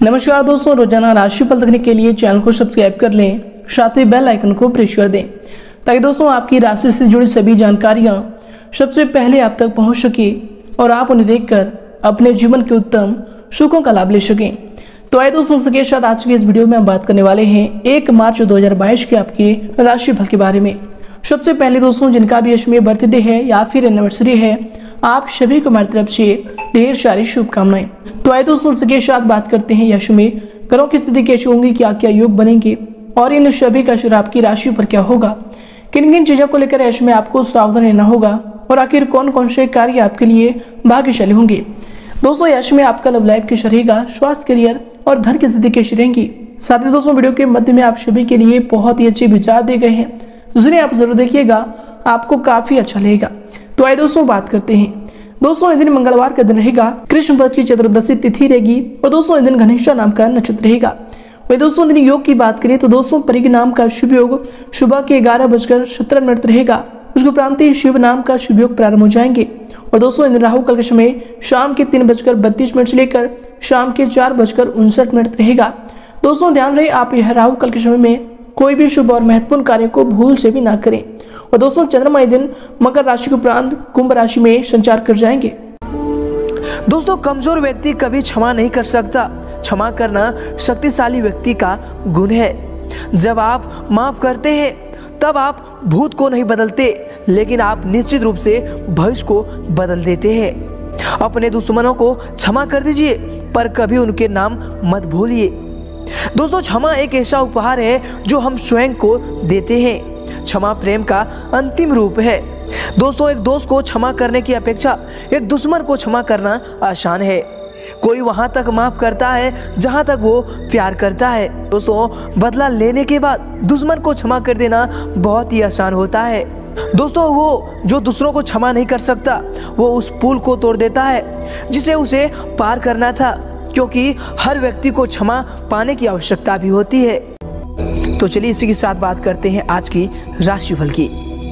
नमस्कार दोस्तों, रोजाना राशिफल देखने के लिए चैनल को सब्सक्राइब कर लें, साथ ही बेल आइकन को प्रेस कर दें ताकि दोस्तों आपकी राशि से जुड़ी सभी जानकारियां सबसे पहले आप तक पहुंच सके और आप उन्हें देखकर अपने जीवन के उत्तम सुखों का लाभ ले सकें। तो आइए दोस्तों, इसके साथ आज की इस वीडियो में हम बात करने वाले हैं 1 मार्च 2022 के आपके राशिफल के बारे में। सबसे पहले दोस्तों, जिनका भी यश में बर्थडे है या फिर एनिवर्सरी है, आप सभी को हमारी तरफ से ढेर सारी शुभकामनाएं। तो आइए दोस्तों, इसके साथ बात करते हैं यश में ग्रहों की स्थिति कैसी होंगी, क्या क्या योग बनेंगे और इन सभी का असर आपकी राशि पर क्या होगा, किन किन चीजों को लेकर यश में आपको सावधान रहना होगा और आखिर कौन कौन से कार्य आपके लिए भाग्यशाली होंगे। दोस्तों, यश में आपका लव लाइफ कैसा रहेगा, स्वास्थ्य, करियर और धन की स्थिति कैसी रहेंगी। साथ ही दोस्तों, वीडियो के मध्य में आप सभी के लिए बहुत ही अच्छे विचार दिए गए हैं, जिन्हें आप जरूर देखिएगा, आपको काफी अच्छा लगेगा। तो आइए दोस्तों बात करते हैं। दोस्तों, इस दिन मंगलवार का दिन रहेगा, कृष्ण पक्ष की चतुर्दशी तिथि रहेगी और दोस्तों इस दिन घनिष्ठा नाम का नक्षत्र रहेगा। वही दोस्तों, दिन योग की बात करें तो दोस्तों परिग नाम का शुभ योग सुबह के 11:17 रहेगा। उसके उपरांत शिव नाम का शुभ योग प्रारंभ हो जाएंगे और दोस्तों इन राहु काल के समय शाम के 3:32 से लेकर शाम के 4:59 रहेगा। दोस्तों ध्यान रहे, आप यह राहु काल के समय में कोई भी शुभ और महत्वपूर्ण कार्य को भूल से भी ना करें। और दोस्तों चंद्रमा इस दिन मकर राशि के उपरांत कुंभ राशि में संचार कर जाएंगे। दोस्तों, कमजोर व्यक्ति कभी क्षमा नहीं कर सकता। क्षमा करना शक्तिशाली व्यक्ति का गुण है। जब आप माफ करते हैं तब आप भूत को नहीं बदलते, लेकिन आप निश्चित रूप से भविष्य को बदल देते हैं। अपने दुश्मनों को क्षमा कर दीजिए, पर कभी उनके नाम मत भूलिए। दोस्तों, क्षमा एक ऐसा उपहार है जो हम स्वयं को देते हैं। क्षमा प्रेम का अंतिम रूप है। दोस्तों, एक दोस्त को क्षमा करने की अपेक्षा एक दुश्मन को क्षमा करना आसान है। कोई वहां तक माफ करता है जहां तक वो प्यार करता है। दोस्तों, बदला लेने के बाद दुश्मन को क्षमा कर देना बहुत ही आसान होता है। दोस्तों, वो जो दूसरों को क्षमा नहीं कर सकता, वो उस पुल को तोड़ देता है जिसे उसे पार करना था, क्योंकि हर व्यक्ति को क्षमा पाने की आवश्यकता भी होती है। तो चलिए इसी के साथ बात करते हैं आज की राशिफल की।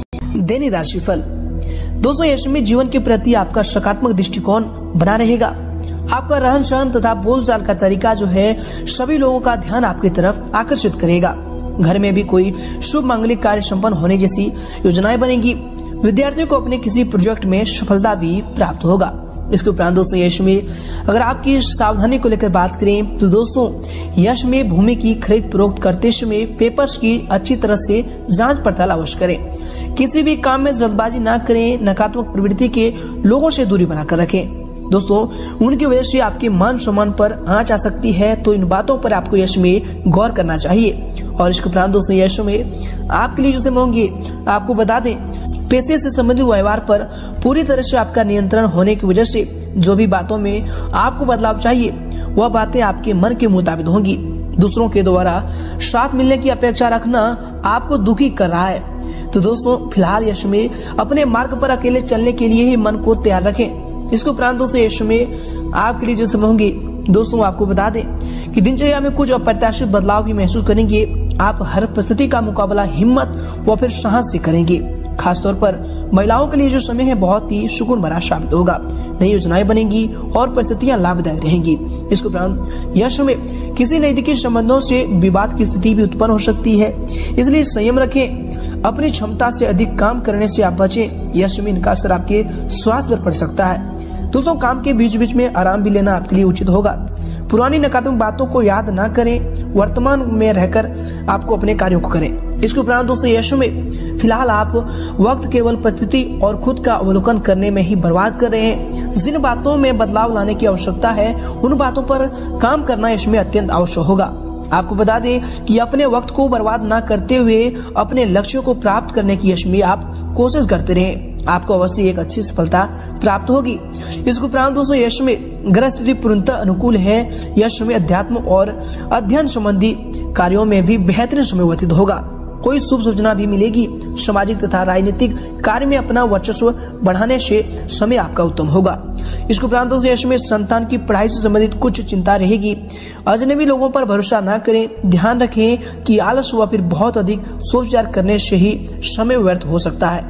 दैनिक राशिफल। दोस्तों, यश में जीवन के प्रति आपका सकारात्मक दृष्टिकोण बना रहेगा। आपका रहन सहन तथा बोलचाल का तरीका जो है सभी लोगों का ध्यान आपकी तरफ आकर्षित करेगा। घर में भी कोई शुभ मांगलिक कार्य संपन्न होने जैसी योजनाएं बनेंगी। विद्यार्थियों को अपने किसी प्रोजेक्ट में सफलता भी प्राप्त होगा। इसके उपरांत दोस्तों यश में अगर आपकी सावधानी को लेकर बात करें तो दोस्तों यश में भूमि की खरीद फरोख्त करते समय पेपर्स की अच्छी तरह से जांच पड़ताल अवश्य करें। किसी भी काम में जल्दबाजी ना करें। नकारात्मक प्रवृत्ति के लोगों से दूरी बनाकर रखें। दोस्तों, उनकी वजह से आपके मान सम्मान पर आंच आ सकती है, तो इन बातों पर आपको यश में गौर करना चाहिए। और इसके उपरांत दोस्तों यश में आपके लिए जो समय होंगे, आपको बता दें, पैसे से संबंधित व्यवहार पर पूरी तरह से आपका नियंत्रण होने की वजह से जो भी बातों में आपको बदलाव चाहिए वह बातें आपके मन के मुताबिक होंगी। दूसरों के द्वारा साथ मिलने की अपेक्षा रखना आपको दुखी कर रहा है, तो दोस्तों फिलहाल यश में अपने मार्ग पर अकेले चलने के लिए ही मन को तैयार रखें। इसके उपरांत दोस्तों यश में आपके लिए जो समय होंगे, दोस्तों आपको बता दें कि दिनचर्या में कुछ अप्रत्याशित बदलाव भी महसूस करेंगे। आप हर परिस्थिति का मुकाबला हिम्मत व फिर साहस से करेंगे। खासतौर पर महिलाओं के लिए जो समय है बहुत ही सुकून भरा साबित होगा। नई योजनाएं बनेंगी और परिस्थितियां लाभदायक रहेंगी। इसके उपरांत यश में किसी नजदीकी संबंधों से विवाद की स्थिति भी उत्पन्न हो सकती है, इसलिए संयम रखें। अपनी क्षमता से अधिक काम करने से आप बचें। यश में इनका असर आपके स्वास्थ्य पर पड़ सकता है। दोस्तों, काम के बीच बीच में आराम भी लेना आपके लिए उचित होगा। पुरानी नकारात्मक बातों को याद ना करें, वर्तमान में रहकर आपको अपने कार्यों को करें। इसके उपरांत दोस्तों यश में फिलहाल आप वक्त केवल परिस्थिति और खुद का अवलोकन करने में ही बर्बाद कर रहे हैं। जिन बातों में बदलाव लाने की आवश्यकता है उन बातों पर काम करना यश में अत्यंत आवश्यक होगा। आपको बता दें कि अपने वक्त को बर्बाद ना करते हुए अपने लक्ष्यों को प्राप्त करने की यश में आप कोशिश करते रहें। आपको अवश्य एक अच्छी सफलता प्राप्त होगी। इसके उपरांत दोस्तों यश में ग्रह स्थिति पूर्णतः अनुकूल है। यश में अध्यात्म और अध्ययन संबंधी कार्यों में भी बेहतरीन समय व्यतीत होगा। कोई शुभ सूचना भी मिलेगी। सामाजिक तथा राजनीतिक कार्य में अपना वर्चस्व बढ़ाने से समय आपका उत्तम होगा। इसके उपरांत दोस्तों यश में संतान की पढ़ाई से संबंधित कुछ चिंता रहेगी। अजनबी लोगों पर भरोसा न करें। ध्यान रखें कि आलस व फिर बहुत अधिक सोच विचार करने से ही समय व्यर्थ हो सकता है।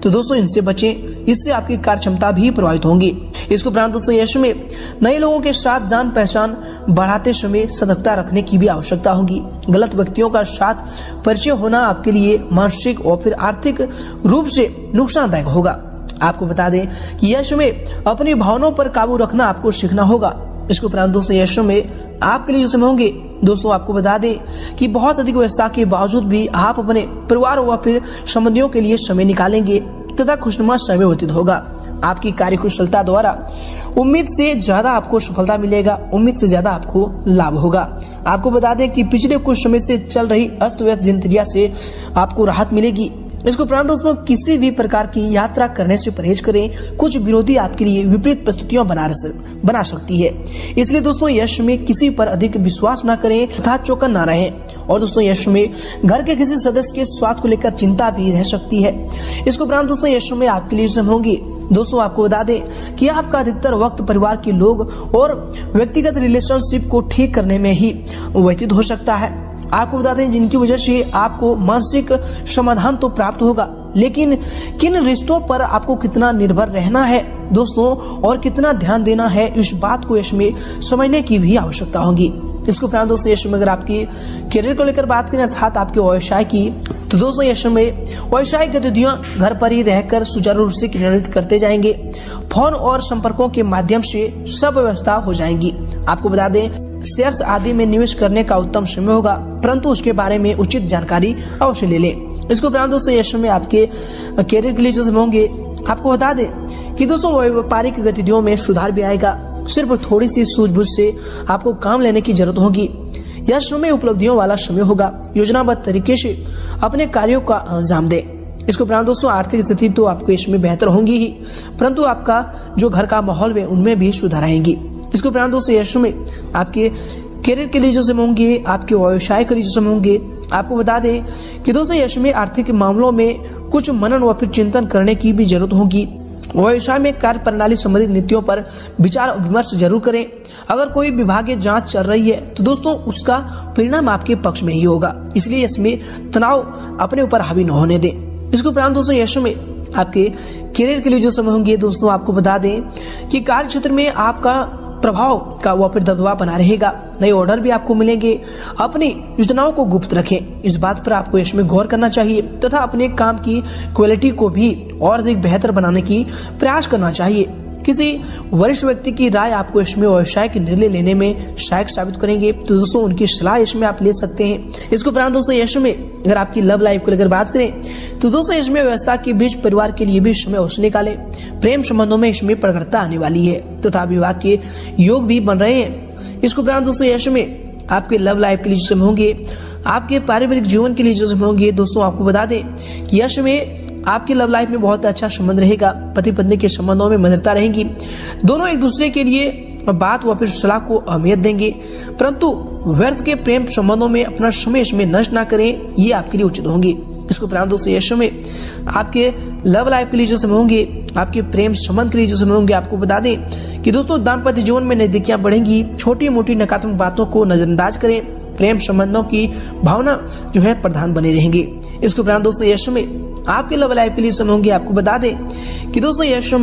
तो दोस्तों इनसे बचें, इससे आपकी कार्य क्षमता भी प्रभावित होंगी। इसके उपरांत दोस्तों यश में नए लोगों के साथ जान पहचान बढ़ाते समय सतर्कता रखने की भी आवश्यकता होगी। गलत व्यक्तियों का साथ परिचय होना आपके लिए मानसिक और फिर आर्थिक रूप से नुकसानदायक होगा। आपको बता दें कि यश में अपनी भावनाओं पर काबू रखना आपको सीखना होगा। इसके उपरांत दोस्तों यश में आपके लिए जो समय होंगे, दोस्तों आपको बता दें कि बहुत अधिक व्यस्तता के बावजूद भी आप अपने परिवार व फिर संबंधियों के लिए समय निकालेंगे तथा खुशनुमा समय व्यतीत होगा। आपकी कार्यकुशलता द्वारा उम्मीद से ज्यादा आपको सफलता मिलेगा, उम्मीद से ज्यादा आपको लाभ होगा। आपको बता दें कि पिछले कुछ समय से चल रही अस्त व्यस्त दिनचर्या से आपको राहत मिलेगी। इसके उपरांत दोस्तों किसी भी प्रकार की यात्रा करने से परहेज करें। कुछ विरोधी आपके लिए विपरीत परिस्थितियां बना सकती है, इसलिए दोस्तों यश में किसी पर अधिक विश्वास न करें तथा चौकन न रहें। और दोस्तों यश में घर के किसी सदस्य के स्वास्थ्य को लेकर चिंता भी रह सकती है। इसके उपरांत दोस्तों यश में आपके लिए समय होंगे। दोस्तों आपको बता दें कि आपका अधिकतर वक्त परिवार के लोग और व्यक्तिगत रिलेशनशिप को ठीक करने में ही व्यतीत हो सकता है। आपको बता दें जिनकी वजह से आपको मानसिक समाधान तो प्राप्त होगा, लेकिन किन रिश्तों पर आपको कितना निर्भर रहना है दोस्तों और कितना ध्यान देना है, इस बात को यश में समझने की भी आवश्यकता होगी। इसके उपरांत दोस्तों यश में अगर आपकी करियर को लेकर बात करें अर्थात आपके व्यवसाय की, तो दोस्तों यश में व्यवसायिक गतिविधियां घर पर ही रहकर सुचारू रूप से क्रियान्वित करते जाएंगे। फोन और संपर्कों के माध्यम से सब व्यवस्था हो जाएगी। आपको बता दें शेयर्स आदि में निवेश करने का उत्तम समय होगा, परंतु उसके बारे में उचित जानकारी अवश्य ले लें। इसके उपरांत दोस्तों यश में आपके करियर के लिए जो समय होंगे, आपको बता दें कि दोस्तों व्यापारिक गतिविधियों में सुधार भी आएगा। सिर्फ थोड़ी सी सूझबूझ से आपको काम लेने की जरूरत होगी। यह समय उपलब्धियों वाला समय होगा। योजनाबद्ध तरीके से अपने कार्यों का अंजाम दें। इसके उपरांत दोस्तों आर्थिक स्थिति तो आपको इसमें बेहतर होंगी ही, परंतु आपका जो घर का माहौल है उनमें भी सुधार आएंगी। इसके उपरांत दोस्तों यश में आपके करियर के लिए जो समय होंगे, आपके व्यवसाय के लिए जो समय होंगे, आपको बता दें कि दोस्तों यश में आर्थिक मामलों में कुछ मनन व फिर चिंतन करने की भी जरूरत होगी। व्यवसाय में कार्य प्रणाली संबंधित नीतियों पर विचार विमर्श जरूर करें। अगर कोई विभागीय जांच चल रही है तो दोस्तों उसका परिणाम आपके पक्ष में ही होगा, इसलिए इसमें तनाव अपने ऊपर हावी न होने दें। इसके उपरांत दोस्तों यश में आपके करियर के लिए जो समय होंगे, दोस्तों आपको बता दें कि कार्य क्षेत्र में आपका प्रभाव का वह फिर दबदबा बना रहेगा। नए ऑर्डर भी आपको मिलेंगे। अपनी योजनाओं को गुप्त रखें, इस बात पर आपको इसमें गौर करना चाहिए तथा अपने काम की क्वालिटी को भी और अधिक बेहतर बनाने की प्रयास करना चाहिए। किसी वरिष्ठ व्यक्ति की राय आपको इसमें व्यवसाय के निर्णय लेने में सहायक साबित करेंगे, तो दोस्तों उनकी सलाह इसमें आप ले सकते हैं। इसके उपरांत दोस्तों यश में अगर आपकी लव लाइफ को लेकर बात करें तो दोस्तों इसमें व्यवस्था के बीच परिवार के लिए भी समय अवश्य निकालें। प्रेम संबंधों में इसमें प्रगड़ता आने वाली है तथा विवाह के योग भी बन रहे हैं। इसके उपरांत दोस्तों यश में आपके लव लाइफ के लिए जो समय होंगे, आपके पारिवारिक जीवन के लिए जो समय होंगे, दोस्तों आपको बता दें कि यश में आपकी लव लाइफ में बहुत अच्छा संबंध रहेगा। पति पत्नी के संबंधों में मधुरता रहेगी। दोनों एक दूसरे के लिए बात व फिर सलाह को अहमियत देंगे, परंतु व्यर्थ के प्रेम संबंधों में अपना समय इसमें नष्ट ना करें, ये आपके लिए उचित होंगे। इसको उपरांत दोस्तों यश में आपके लव लाइफ के लिए जो समय होंगे, आपके प्रेम संबंध के लिए जो समय होंगे, आपको बता दें कि दोस्तों दाम्पत्य जीवन में नजदीकियां बढ़ेंगी। छोटी मोटी नकारात्मक बातों को नजरअंदाज करें। प्रेम संबंधों की भावना जो है प्रधान बने रहेंगे। इसके उपरांत दोस्तों यश में आपके लव लाइफ के लिए समय होंगे, आपको बता दें कि दोस्तों यश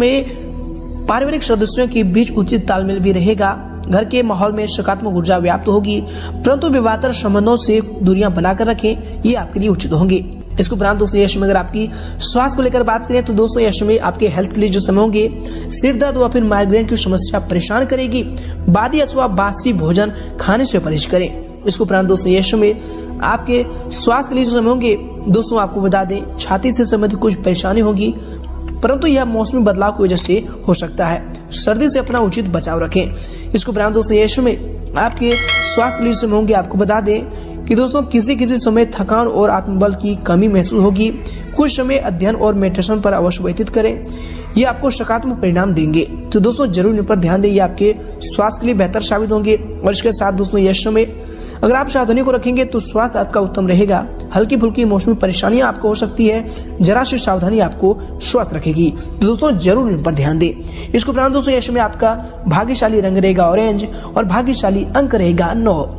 में पारिवारिक सदस्यों के बीच उचित तालमेल भी रहेगा। घर के माहौल में सकारात्मक ऊर्जा व्याप्त होगी, परंतु विवादास्पद संबंधों से दूरियां बनाकर रखें, ये आपके लिए उचित होंगे। इसके उपरांत दोस्तों यश में अगर आपकी स्वास्थ्य को लेकर बात करें तो दोस्तों यश में आपके हेल्थ के लिए जो समय होंगे, सिर दर्द व फिर माइग्रेन की समस्या परेशान करेगी। बादी अथवा बासी भोजन खाने से परहेज करें। इसके उपरांत दोस्तों यश में आपके स्वास्थ्य के लिए जो समय होंगे, दोस्तों आपको बता दें छाती से संबंधित कुछ परेशानी होगी, परंतु यह मौसमी बदलाव की वजह से हो सकता है। सर्दी से अपना उचित बचाव रखें। इसके उपरांत दोस्तों यश में आपके स्वास्थ्य के लिए समय होंगे, आपको बता दें कि दोस्तों किसी समय थकान और आत्मबल की कमी महसूस होगी। कुछ समय अध्ययन और मेडिटेशन पर अवश्य व्यतीत करें, ये आपको सकारात्मक परिणाम देंगे। तो दोस्तों जरूर इन पर ध्यान दें, ये आपके स्वास्थ्य के लिए बेहतर साबित होंगे। और इसके साथ दोस्तों यश में अगर आप सावधानी को रखेंगे तो स्वास्थ्य आपका उत्तम रहेगा। हल्की फुल्की मौसमी परेशानियां आपको हो सकती है, जरा सी सावधानी आपको स्वस्थ रखेगी, तो दोस्तों जरूर इन पर ध्यान दें। इसके उपरांत दोस्तों यश में आपका भाग्यशाली रंग रहेगा ऑरेंज और भाग्यशाली अंक रहेगा 9।